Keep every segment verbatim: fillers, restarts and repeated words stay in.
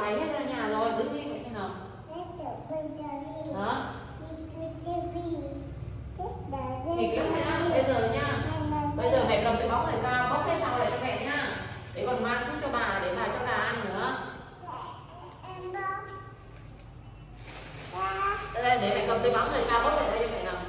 bay hết ra nhà rồi, đứng đi vậy xem nào. Đó. Nghịch lắm nhá. Bây giờ nhá. Bây giờ mẹ cầm cái bóng này ra bóc hết rau lại cho mẹ nhá. Để còn mang xuống cho bà để bà cho gà ăn nữa. Đây, đây để mẹ cầm cái bóng này ra bóc lại đây cho mẹ nào.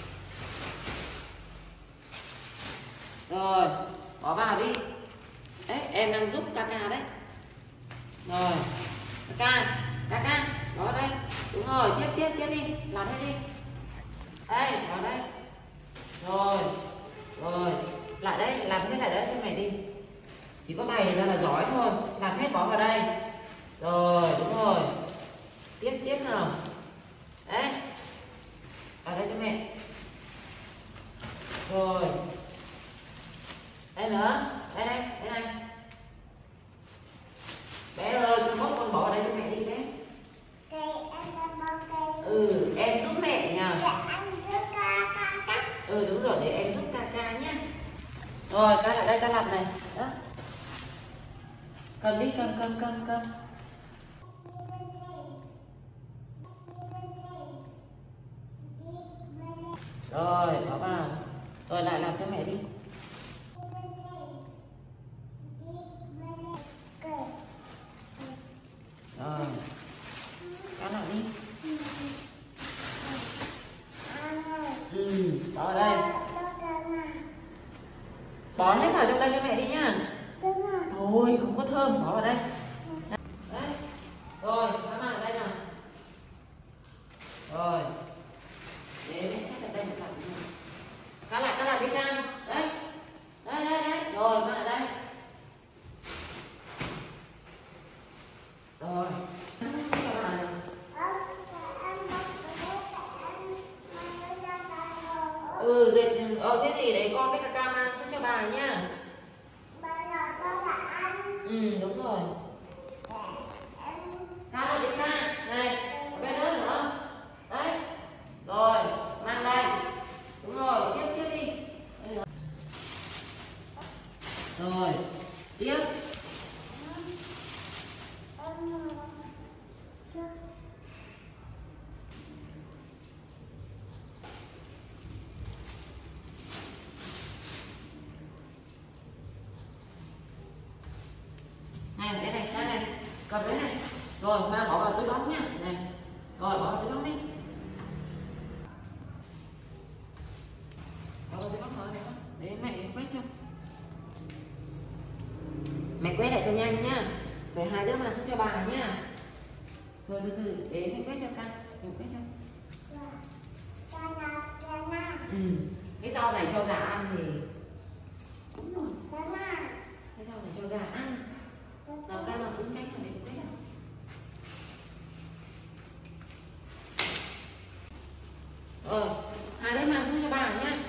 Rồi, bỏ vào đi. Đấy, em đang giúp Kaka đấy. Rồi, Kaka, Kaka, đó đây. Đúng rồi, tiếp tiếp tiếp đi, làm thế đi. Đây, vào đây. Rồi, rồi, lại đây, làm thế lại đấy cho mẹ đi. Chỉ có bày ra là giỏi thôi, làm hết bỏ vào đây. Rồi, đúng rồi. Tiếp tiếp nào. Đấy. Vào đây cho mẹ. Rồi. Đây nữa, đây đây, đây này. Bé ơi, con bóc con bỏ vào đây cho mẹ đi đấy. Ừ, em giúp mẹ nha. Ừ đúng rồi, để em giúp Kaka nhá. Rồi, ca lại đây, ca lặt này. Đó. Cầm đi, cầm cầm cầm cầm. Rồi, bỏ vào. Rồi lại làm cho mẹ đi. Rồi. Cá lại đi. Ừ, bỏ vào đây. Bón hết vào trong đây cho mẹ đi nhá. Thôi, không có thơm, bỏ vào đây. Đấy. Rồi, cá vào đây nào. Rồi. Để mẹ xếp ở đây một lần. Cá lại, cá lại đi Cam. Đấy. Đây, đây, đây. Rồi, mang ở đây. Rồi. Ừ, dệt, ờ, thế thì để con với Kaka mang xuống cho bà nha. Ừ, đúng rồi. Cá lại đi Ca. Này, ở bên đó nữa. Đấy. Rồi, mang đây. Đúng rồi, tiếp tiếp đi. Rồi, tiếp. Này, cái này, cái này, cầm cái này. Rồi, mang bỏ vào túi bóng nhá. Này. Rồi, bỏ vào túi bóng đi. Bỏ vào túi bóng rồi, để mẹ quét cho. Mẹ quét lại cho nhanh nhá. Để hai đứa mang xuống cho bà nhá. Rồi từ từ, để mẹ quét cho Ca. Mẹ quét cho. Ừ. Cái rau này cho gà ăn thì đúng rồi. Cái rau này cho gà ăn. Nào Ca nào cũng tránh là mẹ quét nào. Rồi, hai đứa mang xuống cho bà nhá.